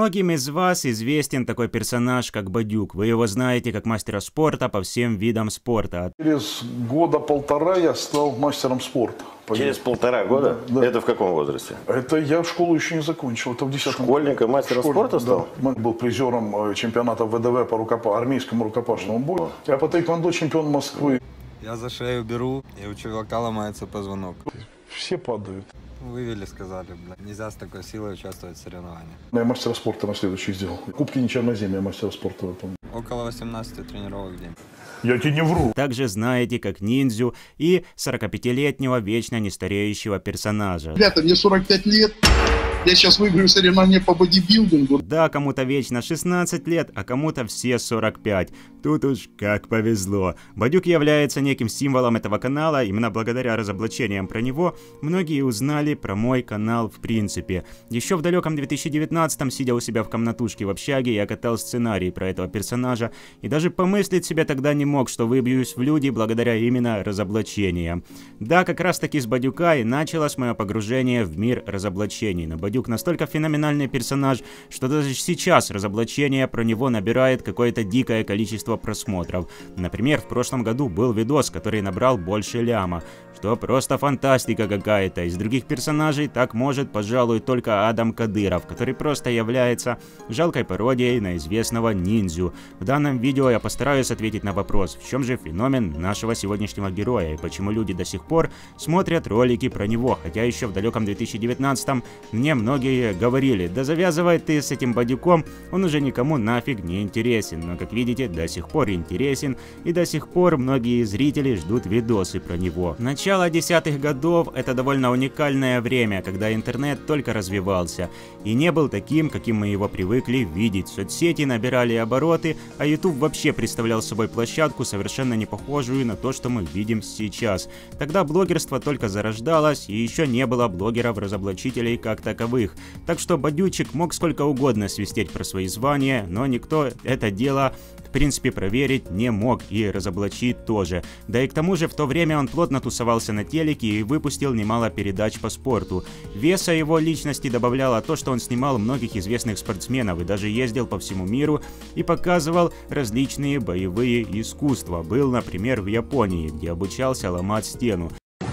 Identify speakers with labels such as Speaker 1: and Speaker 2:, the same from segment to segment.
Speaker 1: Многим из вас известен такой персонаж, как Бадюк. Вы его знаете как мастера спорта по всем видам спорта.
Speaker 2: Через года полтора я стал мастером спорта.
Speaker 3: Через полтора года?
Speaker 2: Да.
Speaker 3: Это в каком возрасте?
Speaker 2: Это я школу еще не закончил. Это в 10-м.
Speaker 3: Школьником, мастером спорта стал?
Speaker 2: Да. Был призером чемпионата ВДВ по армейскому рукопашному бою. Я по тэквондо чемпион Москвы.
Speaker 4: Я за шею беру, и у чувака ломается позвонок.
Speaker 2: Все падают.
Speaker 4: Вывели, сказали, бля, нельзя с такой силой участвовать в соревнованиях.
Speaker 2: Я мастера спорта на следующий сделал. Кубки не черноземья, мастера спорта выполнил.
Speaker 4: Около 18 тренировок в день.
Speaker 2: Я тебе не вру.
Speaker 1: Также знаете как ниндзю и 45-летнего вечно нестареющего персонажа.
Speaker 5: Ребята, мне 45 лет. Я сейчас выиграю соревнования по бодибилдингу.
Speaker 1: Да, кому-то вечно 16 лет, а кому-то все 45. Тут уж как повезло. Бадюк является неким символом этого канала. Именно благодаря разоблачениям про него многие узнали про мой канал в принципе. Еще в далеком 2019-м, сидя у себя в комнатушке в общаге, я катал сценарий про этого персонажа. И даже помыслить себе тогда не мог, что выбьюсь в люди благодаря именно разоблачениям. Да, как раз таки с Бадюка и началось мое погружение в мир разоблачений. Но Бадюк настолько феноменальный персонаж, что даже сейчас разоблачение про него набирает какое-то дикое количество просмотров. Например, в прошлом году был видос, который набрал больше ляма. Что просто фантастика какая-то. Из других персонажей так может, пожалуй, только Адам Кадыров, который просто является жалкой пародией на известного ниндзю. В данном видео я постараюсь ответить на вопрос, в чем же феномен нашего сегодняшнего героя и почему люди до сих пор смотрят ролики про него, хотя еще в далеком 2019-м мне многие говорили: да завязывай ты с этим Бадюком, он уже никому нафиг не интересен. Но, как видите, до сих пор интересен, и до сих пор многие зрители ждут видосы про него. Начало 10-х годов — это довольно уникальное время, когда интернет только развивался и не был таким, каким мы его привыкли видеть. Соцсети набирали обороты, а YouTube вообще представлял собой площадку, совершенно не похожую на то, что мы видим сейчас. Тогда блогерство только зарождалось, и еще не было блогеров-разоблачителей как таковых. Так что Бадючик мог сколько угодно свистеть про свои звания, но никто это дело в принципе проверить не мог, и разоблачить тоже. Да и к тому же в то время он плотно тусовался на телеке и выпустил немало передач по спорту. Веса его личности добавляло то, что он снимал многих известных спортсменов и даже ездил по всему миру и показывал различные боевые искусства. Был, например, в Японии, где обучался ломать стену.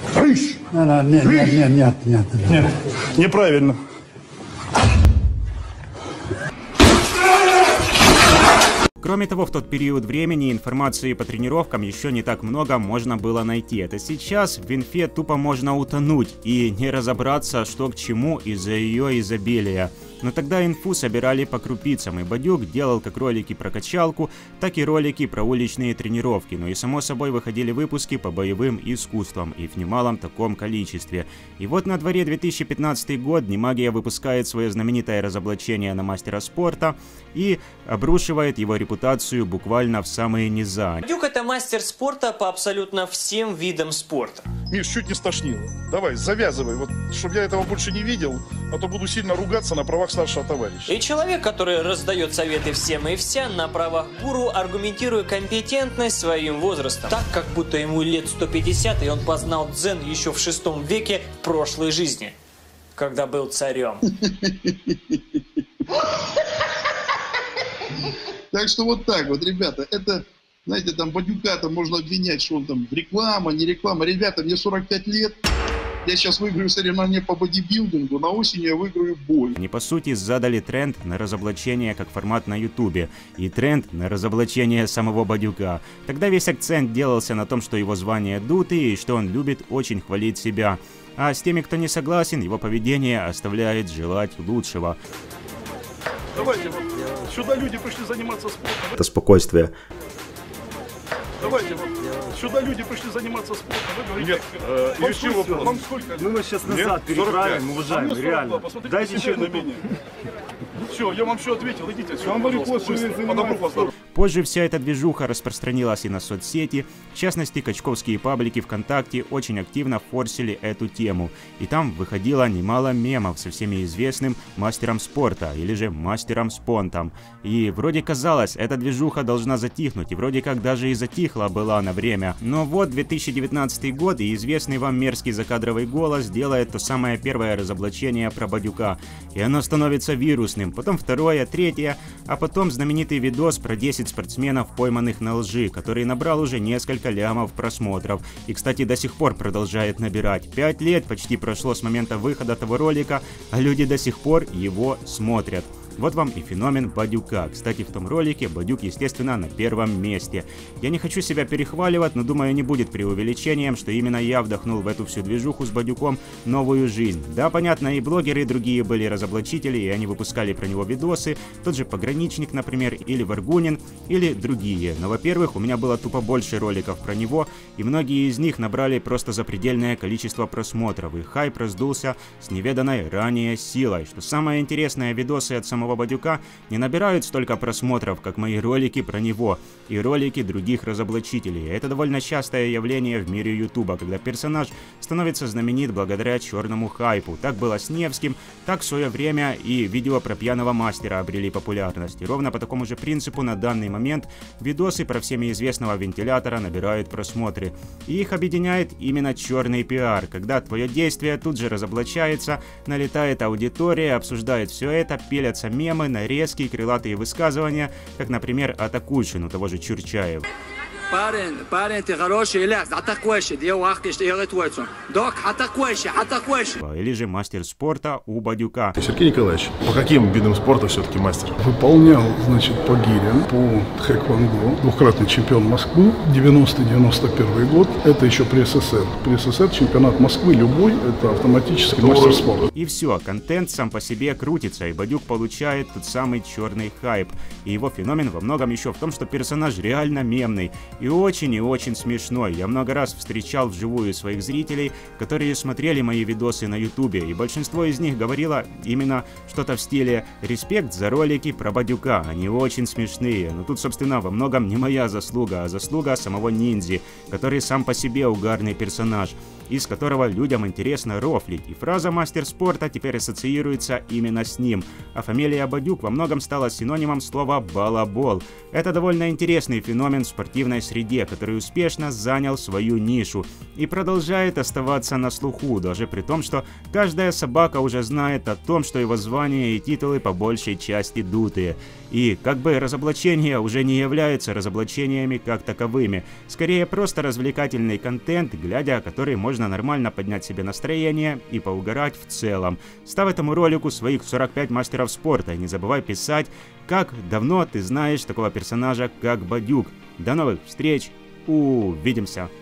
Speaker 2: Нет, неправильно.
Speaker 1: Кроме того, в тот период времени информации по тренировкам еще не так много можно было найти. Это сейчас в инфе тупо можно утонуть и не разобраться, что к чему из-за ее изобилия. Но тогда инфу собирали по крупицам, и Бадюк делал как ролики про качалку, так и ролики про уличные тренировки. Ну и само собой выходили выпуски по боевым искусствам, и в немалом таком количестве. И вот на дворе 2015 год Немагия выпускает свое знаменитое разоблачение на мастера спорта и обрушивает его репутацию буквально в самые низа.
Speaker 6: Бадюк — это мастер спорта по абсолютно всем видам спорта.
Speaker 2: Миш, чуть не стошнило. Давай, завязывай, вот, чтобы я этого больше не видел, а то буду сильно ругаться на правах старшего товарища.
Speaker 6: И человек, который раздает советы всем и вся на правах гуру, аргументируя компетентность своим возрастом. Так, как будто ему лет 150, и он познал дзен еще в 6 веке в прошлой жизни, когда был царем.
Speaker 5: Так что вот так вот, ребята, это, знаете, там Бадюка-то можно обвинять, что он там реклама, не реклама. Ребята, мне 45 лет. Я сейчас выиграю соревнования по бодибилдингу, на осень я выиграю бой.
Speaker 1: Они по сути задали тренд на разоблачение как формат на ютубе и тренд на разоблачение самого Бадюка. Тогда весь акцент делался на том, что его звание дутый и что он любит очень хвалить себя. А с теми, кто не согласен, его поведение оставляет желать лучшего.
Speaker 2: Давайте, вот, сюда люди пришли заниматься спортом.
Speaker 1: Это спокойствие.
Speaker 2: Давайте, вот, сюда люди пришли заниматься спортом. Вы говорите, нет, вам сколько?
Speaker 7: Мы вас сейчас назад переправим, уважаемый, реально.
Speaker 2: Дайте еще на меня. Все, я вам все ответил, идите отсюда.
Speaker 1: Позже вся эта движуха распространилась и на соцсети, в частности, качковские паблики ВКонтакте очень активно форсили эту тему, и там выходило немало мемов со всеми известным мастером спорта, или же мастером спонтом. И вроде казалось, эта движуха должна затихнуть, и вроде как даже и затихла была на время. Но вот 2019 год, и известный вам мерзкий закадровый голос делает то самое первое разоблачение про Бадюка, и оно становится вирусным, потом второе, третье, а потом знаменитый видос про 10 спортсменов, пойманных на лжи, который набрал уже несколько лямов просмотров и, кстати, до сих пор продолжает набирать. 5 лет почти прошло с момента выхода того ролика, а люди до сих пор его смотрят. Вот вам и феномен Бадюка. Кстати, в том ролике Бадюк, естественно, на первом месте. Я не хочу себя перехваливать, но думаю, не будет преувеличением, что именно я вдохнул в эту всю движуху с Бадюком новую жизнь. Да, понятно, и блогеры, и другие были разоблачители, и они выпускали про него видосы. Тот же Пограничник, например, или Варгунин, или другие. Но, во-первых, у меня было тупо больше роликов про него, и многие из них набрали просто запредельное количество просмотров, и хайп раздулся с неведанной ранее силой. Что самое интересное, видосы от самого Бадюка не набирают столько просмотров, как мои ролики про него и ролики других разоблачителей. Это довольно частое явление в мире Ютуба, когда персонаж становится знаменит благодаря черному хайпу. Так было с Невским, так в свое время и видео про пьяного мастера обрели популярность. И ровно по такому же принципу на данный момент видосы про всеми известного вентилятора набирают просмотры. И их объединяет именно черный пиар, когда твое действие тут же разоблачается, налетает аудитория, обсуждает все это, пилятся мемы, нарезки, крылатые высказывания, как, например, Атакуйшин у того же Чурчаева.
Speaker 8: Парень, ты хороший, ляс, атакуйший,
Speaker 1: Или же мастер спорта у Бадюка.
Speaker 9: Сергей Николаевич, по каким видам спорта все-таки мастер?
Speaker 10: Выполнял, значит, по гирям, по тхэквондо, двукратный чемпион Москвы, 90-91 год, это еще при СССР. При СССР чемпионат Москвы любой, это автоматически мастер спорта.
Speaker 1: И все, контент сам по себе крутится, и Бадюк получает тот самый черный хайп. И его феномен во многом еще в том, что персонаж реально мемный. И очень смешной. Я много раз встречал вживую своих зрителей, которые смотрели мои видосы на ютубе, и большинство из них говорило именно что-то в стиле «респект за ролики про Бадюка, они очень смешные». Но тут, собственно, во многом не моя заслуга, а заслуга самого Ниндзи, который сам по себе угарный персонаж, из которого людям интересно рофлить. И фраза «мастер спорта» теперь ассоциируется именно с ним, а фамилия Бадюк во многом стала синонимом слова «балабол». Это довольно интересный феномен в спортивной среде, который успешно занял свою нишу и продолжает оставаться на слуху, даже при том, что каждая собака уже знает о том, что его звания и титулы по большей части дутые. И как бы разоблачения уже не являются разоблачениями как таковыми, скорее просто развлекательный контент, глядя который можно нормально поднять себе настроение и поугарать в целом. Ставь этому ролику своих 45 мастеров спорта и не забывай писать, как давно ты знаешь такого персонажа, как Бадюк. До новых встреч, увидимся!